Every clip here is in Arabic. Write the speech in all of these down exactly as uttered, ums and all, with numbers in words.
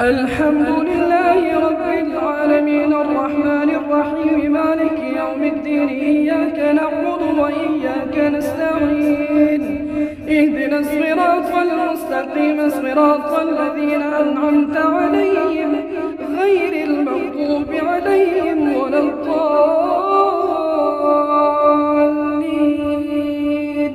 الحمد لله رب العالمين الرحمن الرحيم مالك يوم الدين إياك نعبد وإياك نستعين اهدنا الصراط المستقيم صراط الذين أنعمت عليهم غير المغضوب عليهم ولا الضالين.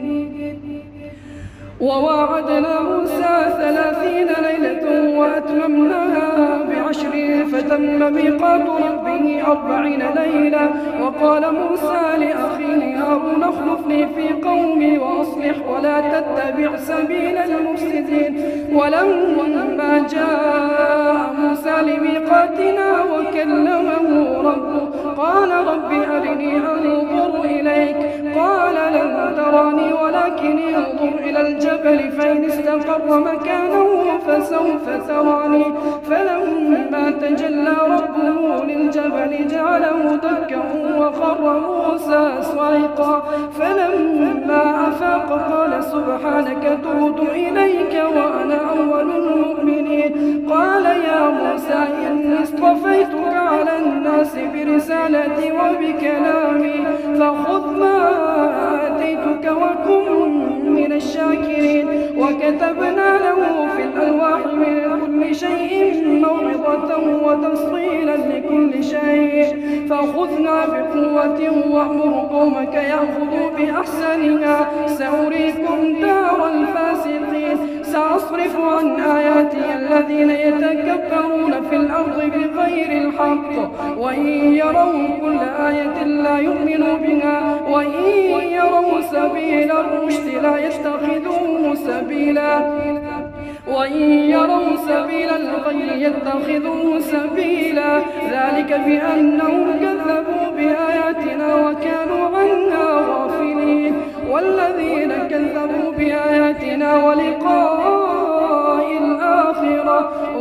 وواعدنا موسى ثلاثين ليلة وأتممناها بعشر فتم ميقات ربه أربعين ليلة. وقال موسى لأخيه هارون اخلفني في قومي وأصلح ولا تتبع سبيل المفسدين. ولما جاء موسى لميقاتنا وكلمه ربه قال رب أرني أنظر إليك قال لن تراني ولكن انظر إلى الجبل فإن استقر مكانه فسوف تراني. فلما تجلى ربه للجبل جعله دكا وخر موسى صعقا. فلما أفاق قال سبحانك تبت إليك وأنا أول المؤمنين. قال يا موسى إني اصطفيتك على الناس برسالتي وبكلامي فخذ ما آتيتك وكن من الشاكرين. وكتبنا له في الألواح من كل شيء موعظة وتفصيلا لكل شيء فخذنا بقوة وأمر قومك يأخذوا بأحسنها سأريكم دار الفاسقين. سأصرف عن آياتي الذين يتكبرون في الأرض بغير الحق وإن يروا كل آية لا يؤمنوا بها وإن يروا سبيل الرشد لا يتخذوه سبيلا وإن يروا سبيل الغي يتخذوه سبيلا. ذلك بأنهم كذبوا بآياتنا وكانوا عنها غافلين. والذين كذبوا بآياتنا ولقاء الآخرة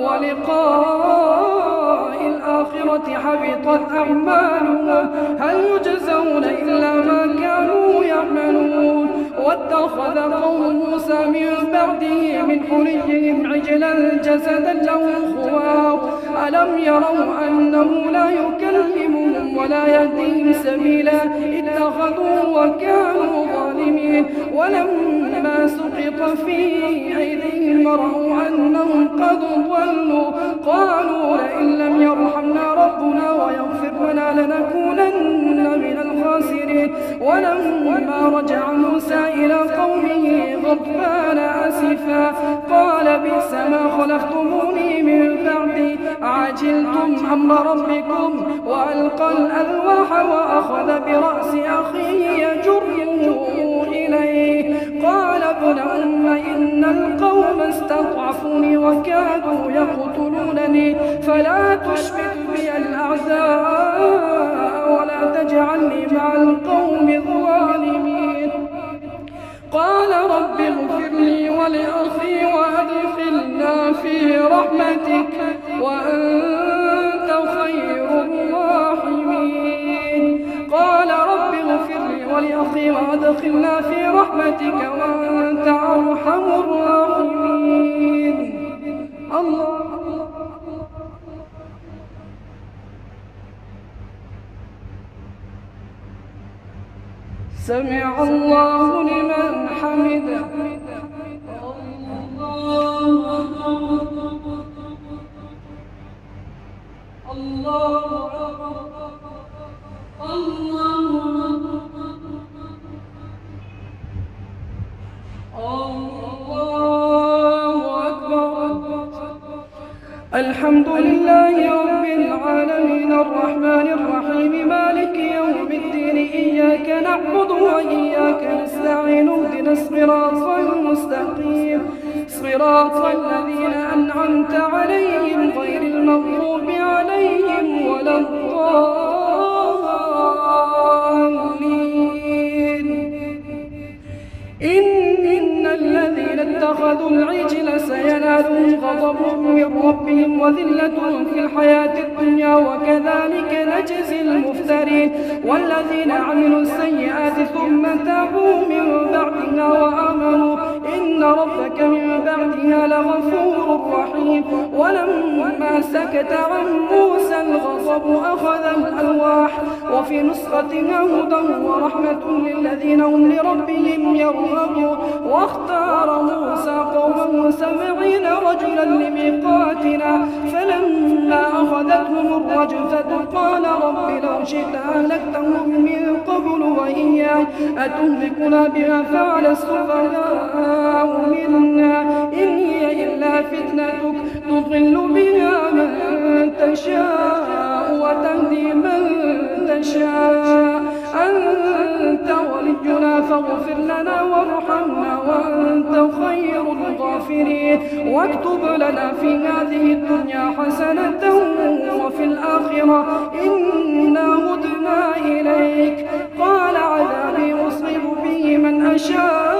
ولقاء الآخرة حبطت أعمالهم هل يجزون إلا ما كانوا يعملون. واتخذ قوم موسى من بعده من حليهم عجلا جسدا له خوار ألم يروا أنه لا يكلمهم ولا يهديهم سبيلا اتخذوا وكانوا ظالمين. ولما سقط في أيديهم رأوا أنهم قد ضلوا قالوا لئن لم يرحمنا ربنا ويغفر لنا لنكونن من الخاسرين. ولما رجع موسى إلى قومه غضبان أسفا قال بئس ما خلفتموني من بعدي عجلتم أمر ربكم وألقى الألواح وأخذ برأس أخيه يجره إليه قال ابن أم إن القوم استضعفوني وكادوا يقتلونني فلا تشمت بي الأعداء ولا تجعلني مع القوم الظالمين. قال رب اغفر لي ولأخي وأدخلنا في رحمتك وأنت خير الراحمين. قال رب اغفر لي ولأخي وأدخلنا في رحمتك وأنت أرحم الراحمين. الله سمع الله لمن حمده. الله الحمد لله رب العالمين الرحمن الرحيم مالك يوم الدين إياك نعبد وإياك نستعين اهدنا الصراط المستقيم صراط الذين أنعمت عليهم غير المغضوب عليهم ولا الضالين. إن الذين اتخذوا العجل الناس ينالهم غضب من ربهم وذلة في الحياة الدنيا وكذلك نجزي المفترين والذين عملوا السيئات ثم تابوا من بعدها وآمنوا إن ربك من بعدها لغفور رحيم. ولما سكت عن موسى الغضب أخذ الألواح وفي نسختها هدى ورحمة للذين هم لربهم يرغبون. واختار موسى قومه سبعين رجلا لميقاتنا فلما أخذتهم الرجفة قال رب لو شئت أهلكتهم من قبل وإياي أتهلكنا بما فعل السفهاء منا إن هي إلا فتنتك تضل بها من تشاء وتهدي من تشاء أنت ولينا فاغفر لنا وارحمنا وأنت خير الغافرين. واكتب لنا في هذه الدنيا حسنة وفي الآخرة إنا هدنا إليك. قال عذابي أصيب به من أشاء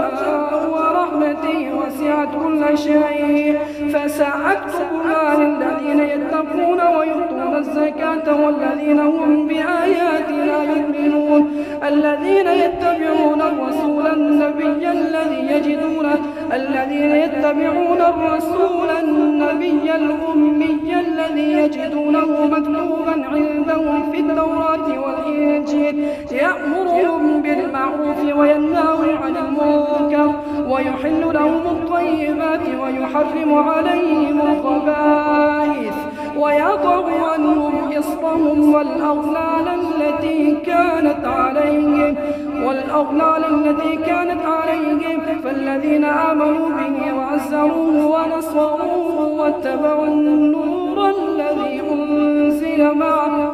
ورحمتي وسعت كل شيء فسأكتبها للذين يتقون ويؤتون الزكاة والذين هم بآياتنا يؤمنون الذين يتبعون الرسول النبي الذي يجدونه الذين يتبعون الرسول النبي الأمي الذي يجدونه مكتوبا عندهم في التوراة والإنجيل يأمرهم بالمعروف وينهاهم عن المنكر ويحل لهم الطيبات ويحرم عليهم الخبائث ويضع عنهم إصرهم والأغلال التي كانت عليهم والأغلال التي كانت عليهم فالذين آمنوا به وعزروه ونصروه واتبعوا النور الذي أنزل معه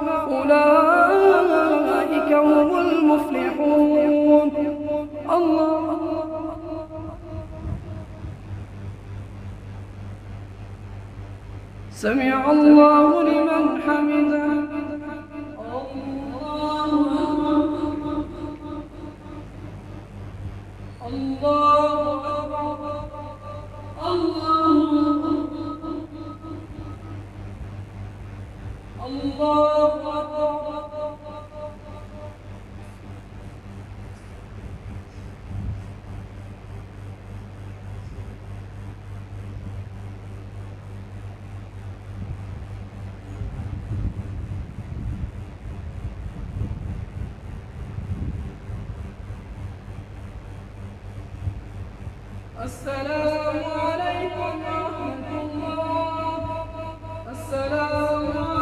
أولئك هم المفلحون. الله سمع الله لمن حمده. الله أكبر الله الله أكبر. السلام عليكم ورحمة الله. السلام